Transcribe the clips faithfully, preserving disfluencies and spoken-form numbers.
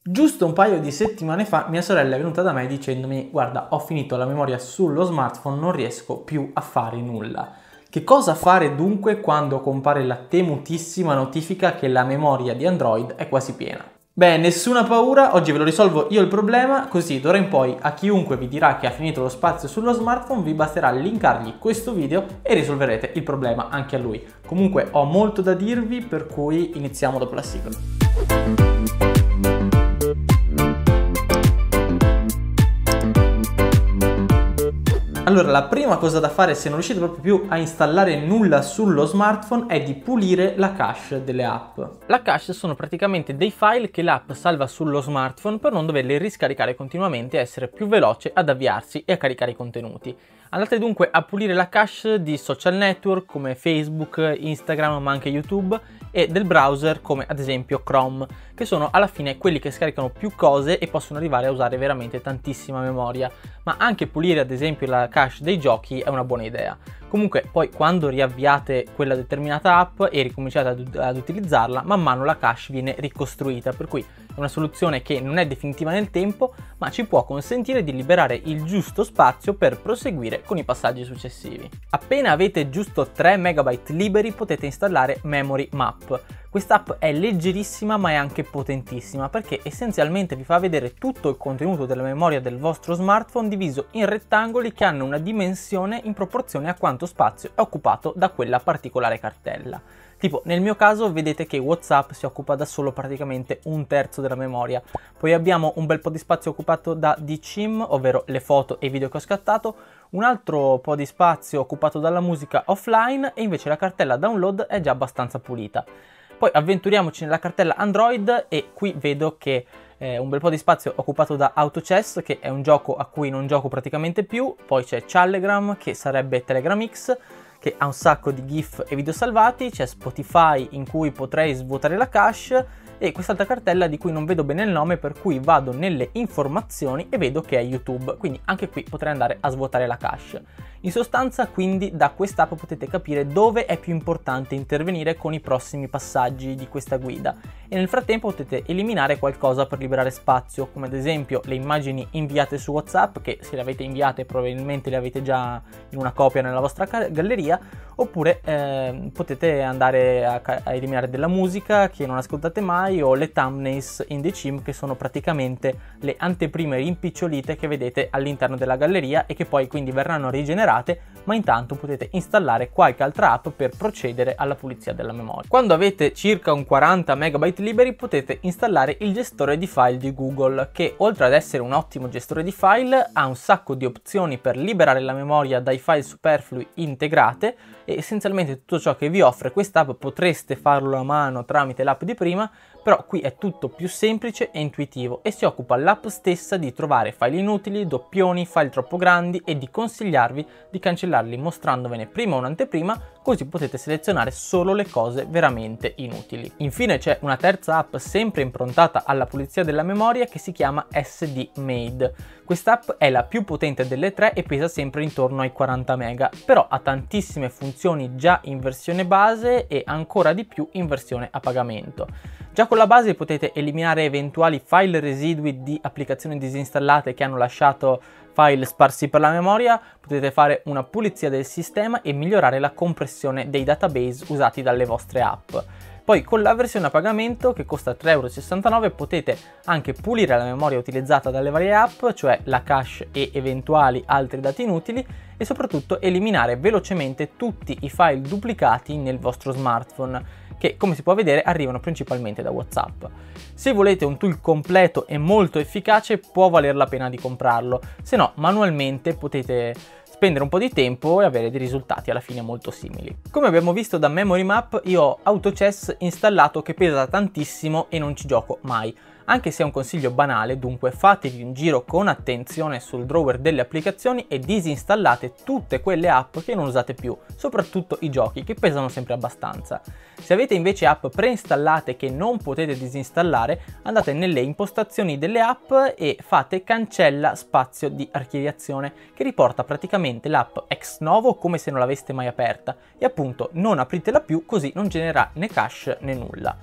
Giusto un paio di settimane fa mia sorella è venuta da me dicendomi: guarda, ho finito la memoria sullo smartphone, non riesco più a fare nulla. Che cosa fare dunque quando compare la temutissima notifica che la memoria di Android è quasi piena? Beh, nessuna paura, oggi ve lo risolvo io il problema, così d'ora in poi a chiunque vi dirà che ha finito lo spazio sullo smartphone vi basterà linkargli questo video e risolverete il problema anche a lui. Comunque ho molto da dirvi, per cui iniziamo dopo la sigla. Allora, la prima cosa da fare se non riuscite proprio più a installare nulla sullo smartphone è di pulire la cache delle app. La cache sono praticamente dei file che l'app salva sullo smartphone per non doverli riscaricare continuamente e essere più veloce ad avviarsi e a caricare i contenuti. Andate dunque a pulire la cache di social network come Facebook, Instagram, ma anche YouTube, e del browser come ad esempio Chrome, che sono alla fine quelli che scaricano più cose e possono arrivare a usare veramente tantissima memoria. Ma anche pulire ad esempio la cache dei giochi è una buona idea. Comunque poi quando riavviate quella determinata app e ricominciate ad, ad utilizzarla, man mano la cache viene ricostruita, per cui è una soluzione che non è definitiva nel tempo, ma ci può consentire di liberare il giusto spazio per proseguire con i passaggi successivi. Appena avete giusto tre megabyte liberi potete installare Memory Map. Quest'app è leggerissima ma è anche potentissima perché essenzialmente vi fa vedere tutto il contenuto della memoria del vostro smartphone diviso in rettangoli che hanno una dimensione in proporzione a quanto spazio è occupato da quella particolare cartella. Tipo nel mio caso vedete che WhatsApp si occupa da solo praticamente un terzo della memoria, poi abbiamo un bel po' di spazio occupato da D C I M, ovvero le foto e i video che ho scattato, un altro po' di spazio occupato dalla musica offline e invece la cartella download è già abbastanza pulita. Poi avventuriamoci nella cartella Android e qui vedo che eh, un bel po' di spazio occupato da AutoChess, che è un gioco a cui non gioco praticamente più, poi c'è Challegram che sarebbe Telegram X, che ha un sacco di GIF e video salvati, c'è Spotify in cui potrei svuotare la cache e quest'altra cartella di cui non vedo bene il nome, per cui vado nelle informazioni e vedo che è YouTube, quindi anche qui potrei andare a svuotare la cache. In sostanza quindi da quest'app potete capire dove è più importante intervenire con i prossimi passaggi di questa guida e nel frattempo potete eliminare qualcosa per liberare spazio, come ad esempio le immagini inviate su WhatsApp, che se le avete inviate probabilmente le avete già in una copia nella vostra galleria, oppure eh, potete andare a, a eliminare della musica che non ascoltate mai o le thumbnails in D C I M, che sono praticamente le anteprime rimpicciolite che vedete all'interno della galleria e che poi quindi verranno rigenerate, ma intanto potete installare qualche altra app per procedere alla pulizia della memoria. Quando avete circa un quaranta megabyte liberi potete installare il gestore di file di Google, che oltre ad essere un ottimo gestore di file ha un sacco di opzioni per liberare la memoria dai file superflui integrate e essenzialmente tutto ciò che vi offre quest'app potreste farlo a mano tramite l'app di prima, però qui è tutto più semplice e intuitivo e si occupa l'app stessa di trovare file inutili, doppioni, file troppo grandi e di consigliarvi di cancellarli mostrandovene prima un'anteprima, così potete selezionare solo le cose veramente inutili. Infine c'è una terza app sempre improntata alla pulizia della memoria che si chiama S D Made. Quest'app è la più potente delle tre e pesa sempre intorno ai quaranta mega, però ha tantissime funzioni già in versione base e ancora di più in versione a pagamento. Già con la base potete eliminare eventuali file residui di applicazioni disinstallate che hanno lasciato file sparsi per la memoria, potete fare una pulizia del sistema e migliorare la compressione dei database usati dalle vostre app. Poi con la versione a pagamento, che costa tre e sessantanove euro, potete anche pulire la memoria utilizzata dalle varie app, cioè la cache e eventuali altri dati inutili, e soprattutto eliminare velocemente tutti i file duplicati nel vostro smartphone, che come si può vedere arrivano principalmente da WhatsApp. Se volete un tool completo e molto efficace può valer la pena di comprarlo, se no manualmente potete spendere un po' di tempo e avere dei risultati alla fine molto simili. Come abbiamo visto da Memory Map, io ho AutoChess installato che pesa tantissimo e non ci gioco mai. Anche se è un consiglio banale, dunque fatevi un giro con attenzione sul drawer delle applicazioni e disinstallate tutte quelle app che non usate più, soprattutto i giochi che pesano sempre abbastanza. Se avete invece app preinstallate che non potete disinstallare, andate nelle impostazioni delle app e fate cancella spazio di archiviazione, che riporta praticamente l'app ex novo come se non l'aveste mai aperta e appunto non apritela più, così non genererà né cache né nulla.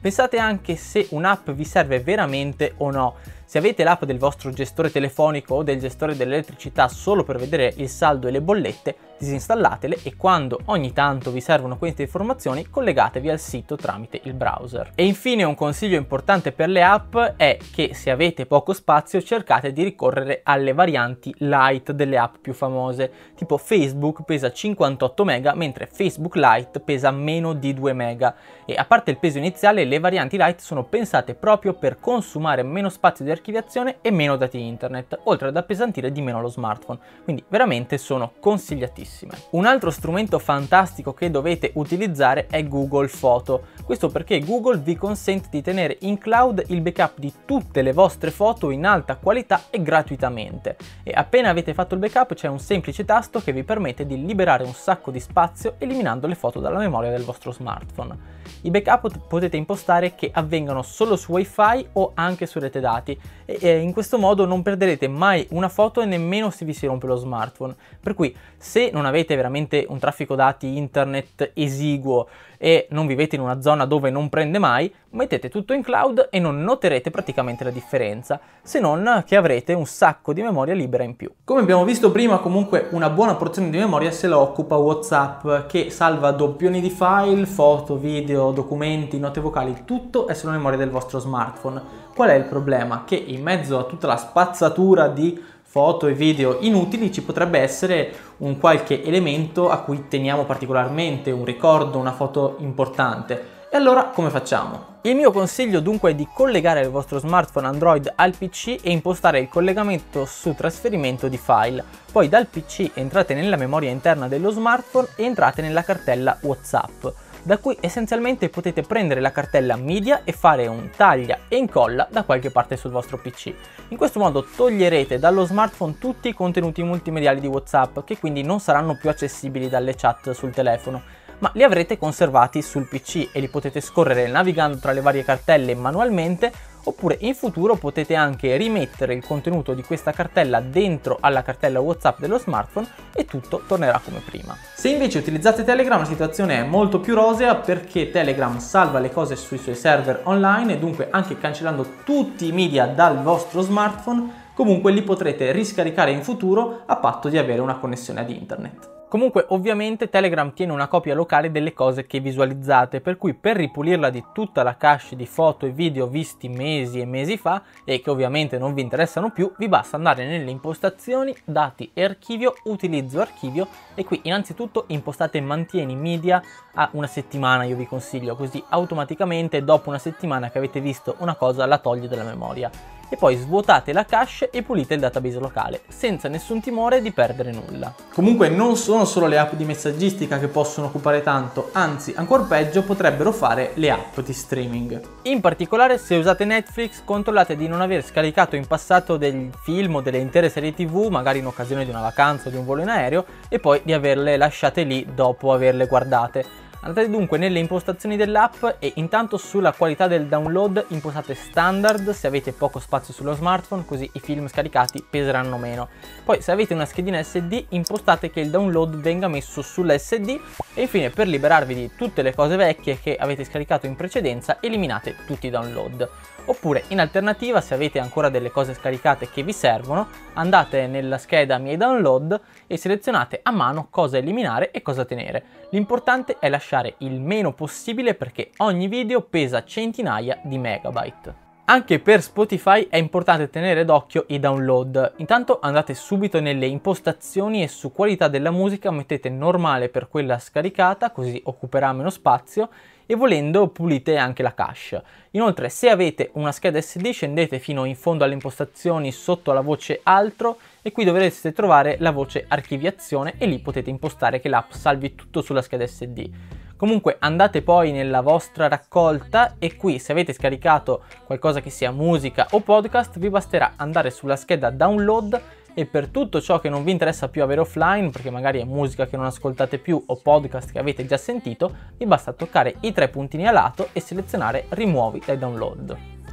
Pensate anche se un'app vi serve veramente o no. Se avete l'app del vostro gestore telefonico o del gestore dell'elettricità solo per vedere il saldo e le bollette, disinstallatele e quando ogni tanto vi servono queste informazioni collegatevi al sito tramite il browser. E infine un consiglio importante per le app è che se avete poco spazio cercate di ricorrere alle varianti light delle app più famose, tipo Facebook pesa cinquantotto mega mentre Facebook Lite pesa meno di due mega, e a parte il peso iniziale le varianti light sono pensate proprio per consumare meno spazio di archiviazione e meno dati internet, oltre ad appesantire di meno lo smartphone, quindi veramente sono consigliatissime. Un altro strumento fantastico che dovete utilizzare è Google Foto. Questo perché Google vi consente di tenere in cloud il backup di tutte le vostre foto in alta qualità e gratuitamente. E appena avete fatto il backup c'è un semplice tasto che vi permette di liberare un sacco di spazio eliminando le foto dalla memoria del vostro smartphone. I backup potete impostare che avvengano solo su wifi o anche su rete dati e in questo modo non perderete mai una foto e nemmeno se vi si rompe lo smartphone. Per cui se non avete veramente un traffico dati internet esiguo e non vivete in una zona dove non prende mai, mettete tutto in cloud e non noterete praticamente la differenza, se non che avrete un sacco di memoria libera in più. Come abbiamo visto prima, comunque una buona porzione di memoria se la occupa WhatsApp, che salva doppioni di file, foto, video, documenti, note vocali, tutto è sulla memoria del vostro smartphone. Qual è il problema? Che in mezzo a tutta la spazzatura di foto e video inutili ci potrebbe essere un qualche elemento a cui teniamo particolarmente, un ricordo, una foto importante. E allora come facciamo? Il mio consiglio dunque è di collegare il vostro smartphone Android al P C e impostare il collegamento su trasferimento di file. Poi dal P C entrate nella memoria interna dello smartphone e entrate nella cartella WhatsApp, da cui essenzialmente potete prendere la cartella media e fare un taglia e incolla da qualche parte sul vostro P C. In questo modo toglierete dallo smartphone tutti i contenuti multimediali di WhatsApp, che quindi non saranno più accessibili dalle chat sul telefono, ma li avrete conservati sul P C e li potete scorrere navigando tra le varie cartelle manualmente, oppure in futuro potete anche rimettere il contenuto di questa cartella dentro alla cartella WhatsApp dello smartphone e tutto tornerà come prima. Se invece utilizzate Telegram la situazione è molto più rosea, perché Telegram salva le cose sui suoi server online e dunque anche cancellando tutti i media dal vostro smartphone, comunque li potrete riscaricare in futuro a patto di avere una connessione ad internet. Comunque ovviamente Telegram tiene una copia locale delle cose che visualizzate, per cui per ripulirla di tutta la cache di foto e video visti mesi e mesi fa e che ovviamente non vi interessano più, vi basta andare nelle impostazioni, dati e archivio, utilizzo archivio, e qui innanzitutto impostate mantieni media a una settimana, io vi consiglio, così automaticamente dopo una settimana che avete visto una cosa la toglie dalla memoria. E poi svuotate la cache e pulite il database locale, senza nessun timore di perdere nulla. Comunque non sono solo le app di messaggistica che possono occupare tanto, anzi ancora peggio potrebbero fare le app di streaming. In particolare se usate Netflix controllate di non aver scaricato in passato dei film o delle intere serie tv, magari in occasione di una vacanza o di un volo in aereo, e poi di averle lasciate lì dopo averle guardate. Andate dunque nelle impostazioni dell'app e intanto sulla qualità del download impostate standard se avete poco spazio sullo smartphone, così i film scaricati peseranno meno. Poi se avete una schedina S D impostate che il download venga messo sull'S D e infine per liberarvi di tutte le cose vecchie che avete scaricato in precedenza eliminate tutti i download. Oppure in alternativa, se avete ancora delle cose scaricate che vi servono, andate nella scheda miei download e selezionate a mano cosa eliminare e cosa tenere. L'importante è lasciare il meno possibile perché ogni video pesa centinaia di megabyte. Anche per Spotify è importante tenere d'occhio i download. Intanto andate subito nelle impostazioni e su qualità della musica mettete normale per quella scaricata, così occuperà meno spazio, e volendo pulite anche la cache. Inoltre se avete una scheda S D scendete fino in fondo alle impostazioni sotto la voce altro e qui dovreste trovare la voce archiviazione e lì potete impostare che l'app salvi tutto sulla scheda S D. Comunque andate poi nella vostra raccolta e qui se avete scaricato qualcosa che sia musica o podcast vi basterà andare sulla scheda download e per tutto ciò che non vi interessa più avere offline, perché magari è musica che non ascoltate più o podcast che avete già sentito, vi basta toccare i tre puntini a lato e selezionare rimuovi dai download.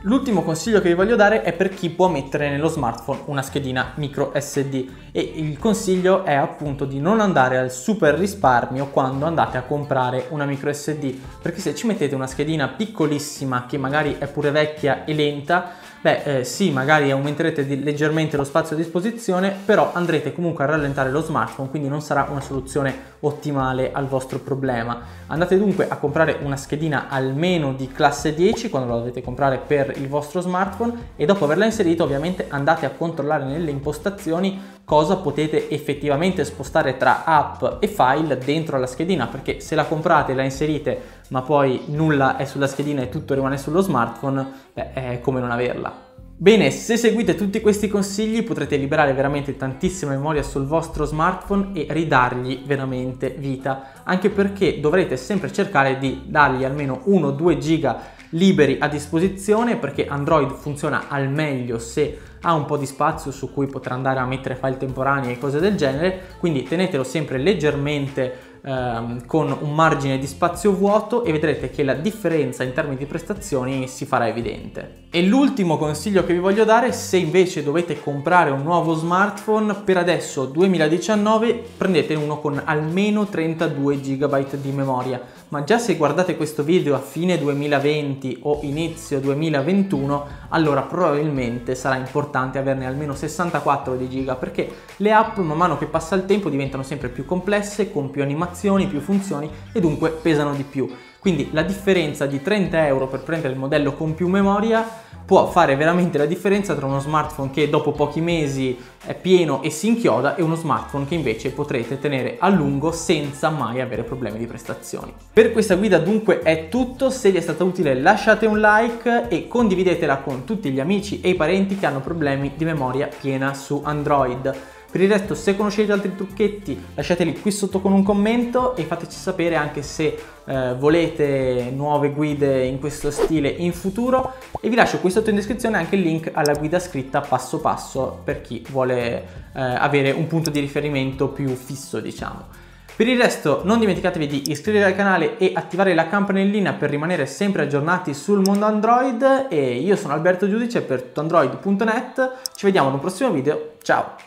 L'ultimo consiglio che vi voglio dare è per chi può mettere nello smartphone una schedina micro S D, e il consiglio è appunto di non andare al super risparmio quando andate a comprare una micro S D, perché se ci mettete una schedina piccolissima che magari è pure vecchia e lenta, beh eh, sì, magari aumenterete di, leggermente lo spazio a disposizione, però andrete comunque a rallentare lo smartphone, quindi non sarà una soluzione ottimale al vostro problema. Andate dunque a comprare una schedina almeno di classe dieci quando la dovete comprare per il vostro smartphone, e dopo averla inserita ovviamente andate a controllare nelle impostazioni cosa potete effettivamente spostare tra app e file dentro la schedina, perché se la comprate e la inserite ma poi nulla è sulla schedina e tutto rimane sullo smartphone, beh, è come non averla. Bene, se seguite tutti questi consigli potrete liberare veramente tantissima memoria sul vostro smartphone e ridargli veramente vita, anche perché dovrete sempre cercare di dargli almeno uno due giga liberi a disposizione, perché Android funziona al meglio se ha un po' di spazio su cui potrà andare a mettere file temporanei e cose del genere, quindi tenetelo sempre leggermente ehm, con un margine di spazio vuoto e vedrete che la differenza in termini di prestazioni si farà evidente. E l'ultimo consiglio che vi voglio dare, se invece dovete comprare un nuovo smartphone, per adesso duemiladiciannove prendete uno con almeno trentadue giga di memoria, ma già se guardate questo video a fine duemilaventi o inizio duemilaventuno, allora probabilmente sarà importante averne almeno sessantaquattro di giga, perché le app man mano che passa il tempo diventano sempre più complesse, con più animazioni, più funzioni e dunque pesano di più. Quindi la differenza di trenta euro per prendere il modello con più memoria può fare veramente la differenza tra uno smartphone che dopo pochi mesi è pieno e si inchioda e uno smartphone che invece potrete tenere a lungo senza mai avere problemi di prestazioni. Per questa guida dunque è tutto, se vi è stata utile lasciate un like e condividetela con tutti gli amici e i parenti che hanno problemi di memoria piena su Android. Per il resto, se conoscete altri trucchetti, lasciateli qui sotto con un commento e fateci sapere anche se eh, volete nuove guide in questo stile in futuro, e vi lascio qui sotto in descrizione anche il link alla guida scritta passo passo per chi vuole eh, avere un punto di riferimento più fisso, diciamo. Per il resto non dimenticatevi di iscrivervi al canale e attivare la campanellina per rimanere sempre aggiornati sul mondo Android, e io sono Alberto Giudice per tutto android punto net, ci vediamo in un prossimo video, ciao!